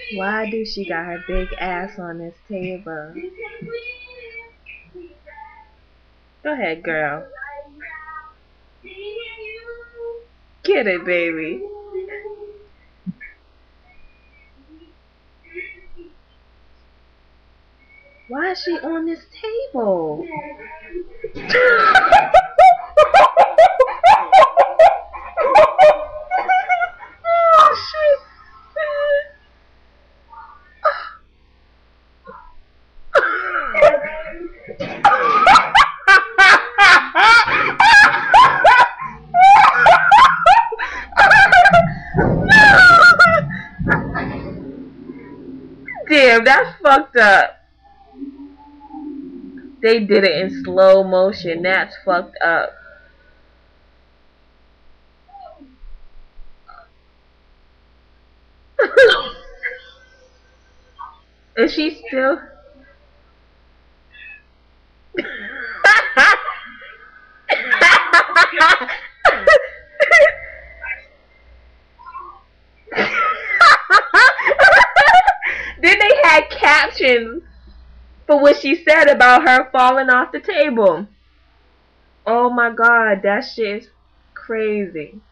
Why do she got her big ass on this table? Go ahead, girl. Get it, baby. Why is she on this table? Oh, shit. Damn, that's fucked up. They did it in slow motion. That's fucked up. Is she still? Then they had captions for what she said about her falling off the table. Oh my god, that shit is crazy.